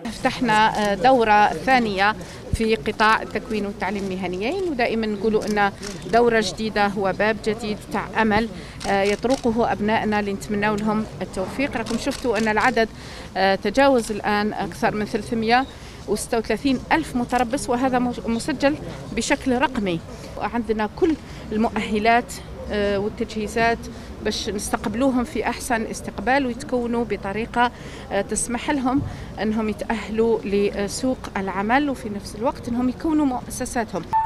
فتحنا دورة ثانية في قطاع التكوين والتعليم المهنيين، ودائما نقولوا أن دورة جديدة هو باب جديد تاع أمل يطرقه أبنائنا اللي نتمنى لهم التوفيق. راكم شفتوا أن العدد تجاوز الآن أكثر من 336 ألف متربص، وهذا مسجل بشكل رقمي. عندنا كل المؤهلات والتجهيزات باش نستقبلوهم في أحسن استقبال ويتكونوا بطريقة تسمح لهم أنهم يتأهلوا لسوق العمل، وفي نفس الوقت أنهم يكونوا مؤسساتهم.